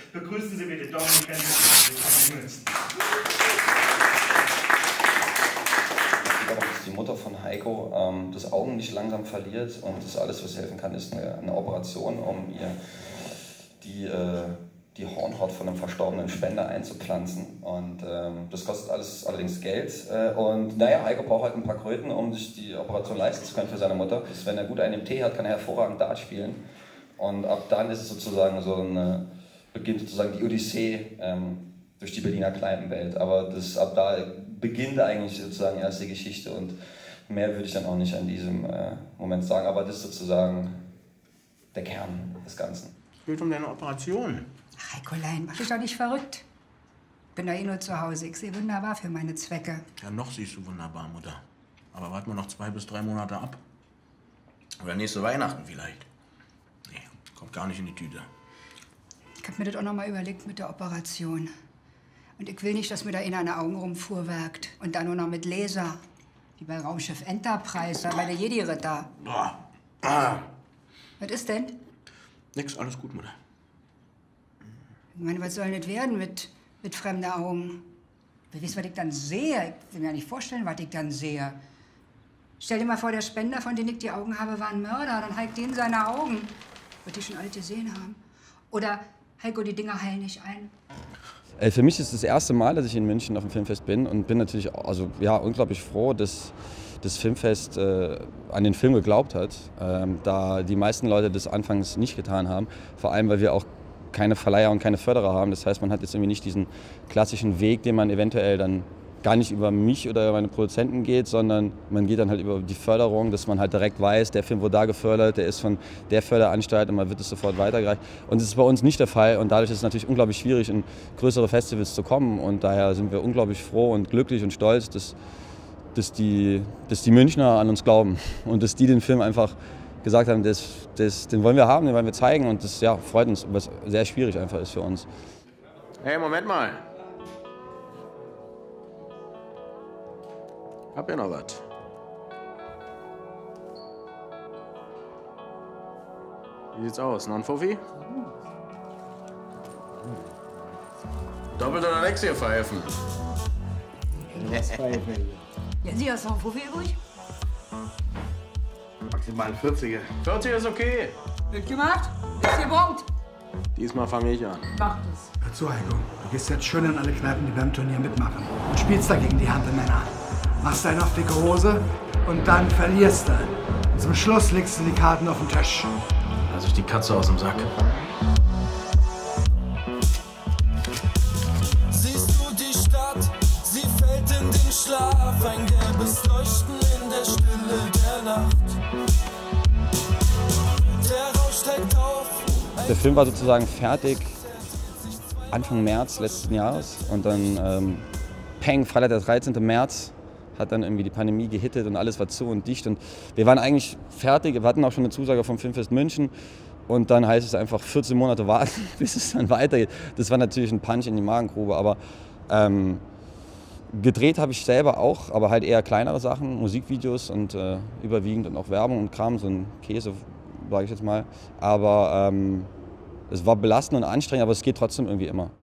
Begrüßen Sie bitte Dominik München. Dass die Mutter von Heiko das Augen nicht langsam verliert und das alles, was helfen kann, ist eine Operation, um ihr die Hornhaut von einem verstorbenen Spender einzupflanzen. Und das kostet alles allerdings Geld. Und naja, Heiko braucht halt ein paar Kröten, um sich die Operation leisten zu können für seine Mutter. Wenn er gut einen im Tee hat, kann er hervorragend Dart spielen. Und ab dann ist es sozusagen beginnt sozusagen die Odyssee durch die Berliner Kneipenwelt. Aber ab da beginnt eigentlich sozusagen erst die Geschichte und mehr würde ich dann auch nicht an diesem Moment sagen. Aber das ist sozusagen der Kern des Ganzen. Es geht um deine Operation. Ach, Heikolein, mach dich doch nicht verrückt. Bin doch eh nur zu Hause. Ich sehe wunderbar für meine Zwecke. Ja, noch siehst du wunderbar, Mutter. Aber warten wir noch 2 bis 3 Monate ab. Oder nächste Weihnachten vielleicht. Nee, kommt gar nicht in die Tüte. Ich hab mir das auch noch mal überlegt mit der Operation. Und ich will nicht, dass mir da einer an den Augen rumfuhrwerkt. Und dann nur noch mit Laser. Wie bei Raumschiff Enterprise, da bei der Jedi-Ritter. Was ist denn? Nix, alles gut, Mutter. Ich meine, was soll das werden mit fremden Augen? Wer weiß, was ich dann sehe? Ich will mir ja nicht vorstellen, was ich dann sehe. Stell dir mal vor, der Spender, von dem ich die Augen habe, war ein Mörder. Dann Heiko den seine Augen. Wird die schon alle gesehen haben? Oder Heiko, die Dinger heilen nicht ein? Für mich ist es das erste Mal, dass ich in München auf dem Filmfest bin und bin natürlich unglaublich froh, dass das Filmfest an den Film geglaubt hat, da die meisten Leute das anfangs nicht getan haben. Vor allem, weil wir auch keine Verleiher und keine Förderer haben. Das heißt, man hat jetzt irgendwie nicht diesen klassischen Weg, den man eventuell dann gar nicht über mich oder meine Produzenten geht, sondern man geht dann halt über die Förderung, dass man halt direkt weiß, der Film wurde da gefördert, der ist von der Förderanstalt und man wird es sofort weitergereicht. Und das ist bei uns nicht der Fall und dadurch ist es natürlich unglaublich schwierig, in größere Festivals zu kommen und daher sind wir unglaublich froh und glücklich und stolz, dass die Münchner an uns glauben und dass die den Film einfach gesagt haben, den wollen wir haben, den wollen wir zeigen und das freut uns, was sehr schwierig einfach ist für uns. Hey, Moment mal. Hab ja noch was. Wie sieht's aus? Noch ein Fuffi? Doppelt oder nix hier pfeifen? Ja, Sie hast noch einen Fuffi übrig? Maximal 40er. 40 ist okay. Wird gemacht? Ist gebongt? Diesmal fange ich an. Macht es. Hör zu, Heiko. Du gehst jetzt schön in alle Kneipen, die beim Turnier mitmachen. Und spielst dagegen die Hampelmänner. Machst eine auf dicke Hose und dann verlierst du. Und zum Schluss legst du die Karten auf den Tisch. Lass ich die Katze aus dem Sack. Siehst du die Stadt? Sie fällt in den Schlaf. Ein gelbes Leuchten in der Stille der Nacht. Der Rausch steigt auf. Der Film war sozusagen fertig Anfang März letzten Jahres und dann Freitag der 13. März hat dann irgendwie die Pandemie gehittet und alles war zu und dicht und wir waren eigentlich fertig, wir hatten auch schon eine Zusage vom Filmfest München und dann heißt es einfach 14 Monate warten, bis es dann weitergeht. Das war natürlich ein Punch in die Magengrube, aber gedreht habe ich selber auch, aber halt eher kleinere Sachen, Musikvideos und überwiegend und auch Werbung und Kram, so ein Käse, sage ich jetzt mal, aber es war belastend und anstrengend, aber es geht trotzdem irgendwie immer.